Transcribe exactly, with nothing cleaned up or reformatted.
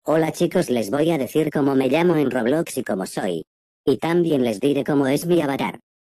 Hola chicos, les voy a decir cómo me llamo en Roblox y cómo soy. Y también les diré cómo es mi avatar.